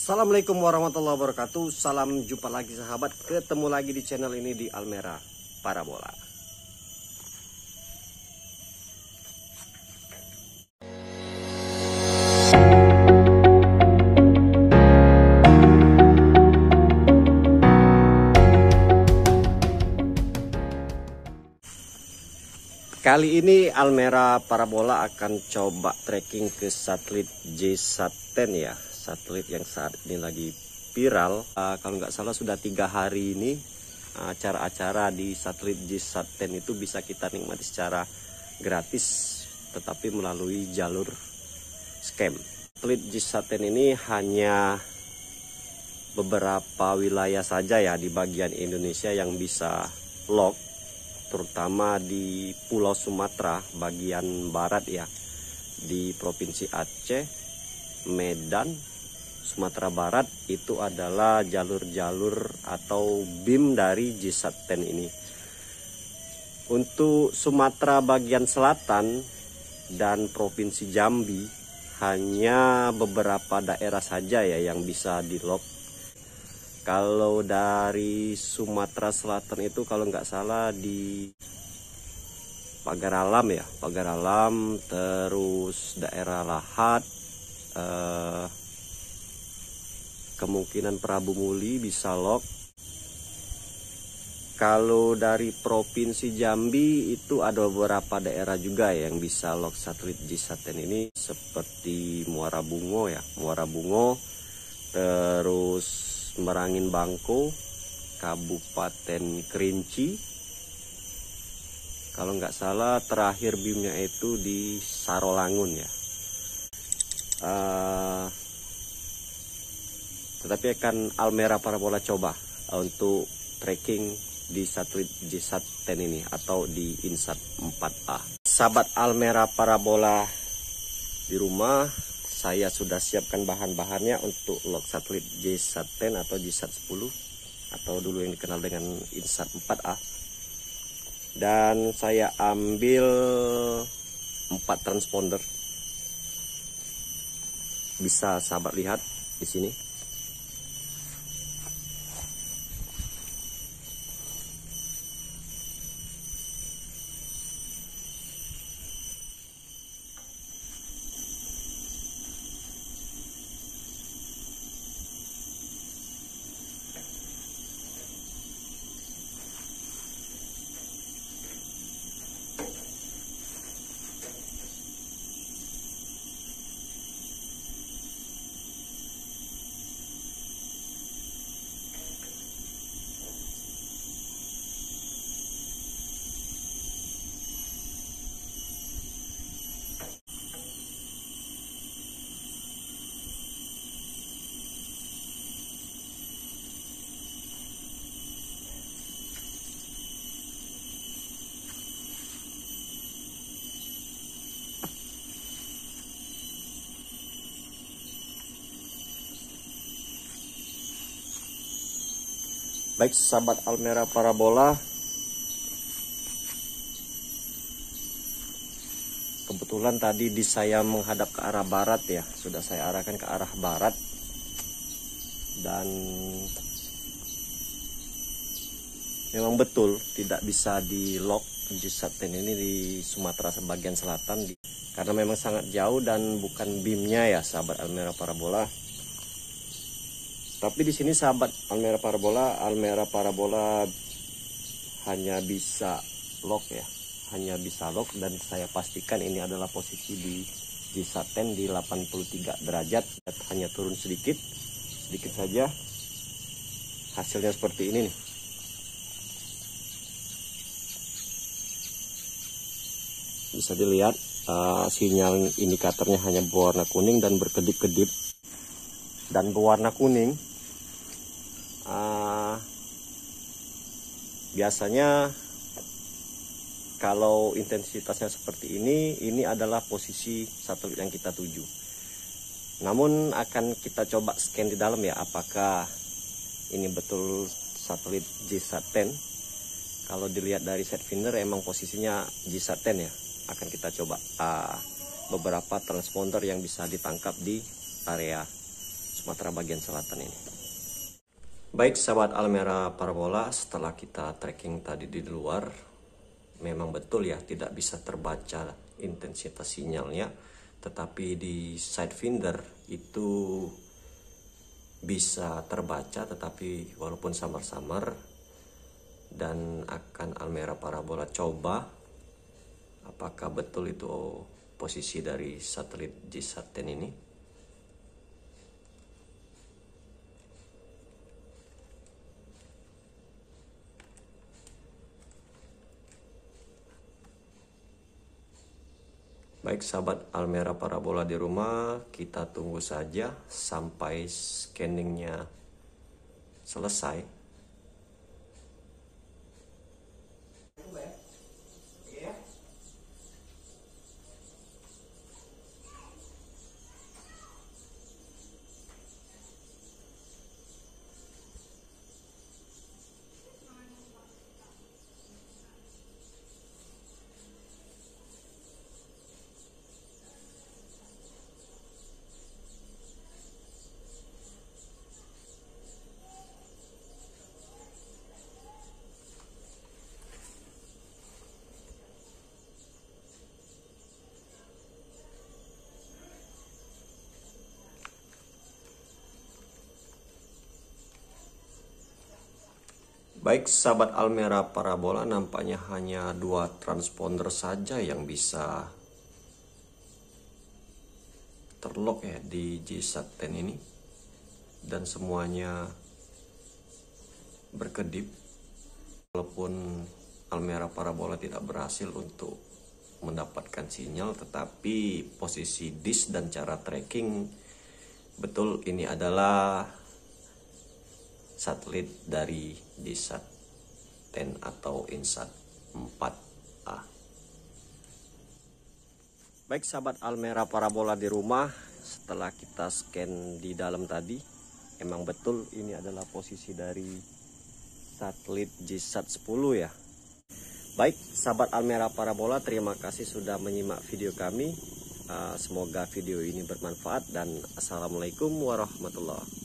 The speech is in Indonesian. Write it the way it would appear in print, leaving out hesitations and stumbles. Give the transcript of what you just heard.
Assalamualaikum warahmatullahi wabarakatuh. Salam jumpa lagi sahabat. Ketemu lagi di channel ini di Almera Parabola. Kali ini Almera Parabola akan coba tracking ke satelit JSAT-10 ya. Satelit yang saat ini lagi viral. Kalau nggak salah sudah 3 hari ini acara-acara di satelit JSAT-10 itu bisa kita nikmati secara gratis, tetapi melalui jalur scam. Satelit JSAT-10 ini hanya beberapa wilayah saja ya di bagian Indonesia yang bisa lock, terutama di Pulau Sumatera bagian barat ya, di Provinsi Aceh, Medan, Sumatera Barat. Itu adalah jalur-jalur atau BIM dari JSAT-10 ini. Untuk Sumatera bagian selatan dan Provinsi Jambi hanya beberapa daerah saja ya yang bisa di lock. Kalau dari Sumatera Selatan itu kalau nggak salah di Pagar Alam ya, Pagar Alam, terus daerah Lahat, kemungkinan Prabu Muli bisa lock. Kalau dari Provinsi Jambi itu ada beberapa daerah juga yang bisa lock satelit JSAT-10 ini, seperti Muara Bungo ya, Muara Bungo, terus Merangin Bangko, Kabupaten Kerinci. Kalau nggak salah terakhir BIM-nya itu di Sarolangun ya. Tetapi akan Almera Parabola coba untuk tracking di satelit JSAT-10 ini atau di InSat 4A. Sahabat Almera Parabola di rumah, saya sudah siapkan bahan-bahannya untuk lock satelit JSAT-10 atau JSAT-10 atau dulu yang dikenal dengan InSat 4A. Dan saya ambil 4 transponder. Bisa sahabat lihat di sini. Baik sahabat Almera Parabola, kebetulan tadi di saya menghadap ke arah barat ya, sudah saya arahkan ke arah barat, dan memang betul tidak bisa di lock JSAT-10 ini di Sumatera bagian selatan karena memang sangat jauh dan bukan BIM-nya ya sahabat Almera Parabola. Tapi di sini sahabat Almera Parabola hanya bisa lock ya, hanya bisa lock, dan saya pastikan ini adalah posisi di JSAT-10 di 83 derajat, hanya turun sedikit saja. Hasilnya seperti ini nih. Bisa dilihat sinyal indikatornya hanya berwarna kuning dan berkedip-kedip. Dan berwarna kuning biasanya kalau intensitasnya seperti ini adalah posisi satelit yang kita tuju. Namun akan kita coba scan di dalam ya, apakah ini betul satelit JSAT-10. Kalau dilihat dari set finder emang posisinya JSAT-10 ya. Akan kita coba beberapa transponder yang bisa ditangkap di area Sumatera bagian selatan ini. Baik sahabat Almera Parabola, setelah kita tracking tadi di luar, memang betul ya tidak bisa terbaca intensitas sinyalnya, tetapi di sidewinder itu bisa terbaca, tetapi walaupun samar-samar. Dan akan Almera Parabola coba apakah betul itu posisi dari satelit GSAT-10 ini. Baik sahabat Almera Parabola di rumah, kita tunggu saja sampai scanningnya selesai. Baik sahabat Almera Parabola, nampaknya hanya 2 transponder saja yang bisa terlock ya di GSAT-10 ini, dan semuanya berkedip. Walaupun Almera Parabola tidak berhasil untuk mendapatkan sinyal, tetapi posisi disk dan cara tracking betul ini adalah satelit dari GSAT-10 atau INSAT 4A. Baik sahabat Almera Parabola di rumah, setelah kita scan di dalam tadi, emang betul ini adalah posisi dari satelit GSAT-10 ya. Baik sahabat Almera Parabola, terima kasih sudah menyimak video kami. Semoga video ini bermanfaat dan assalamualaikum warahmatullahi wabarakatuh.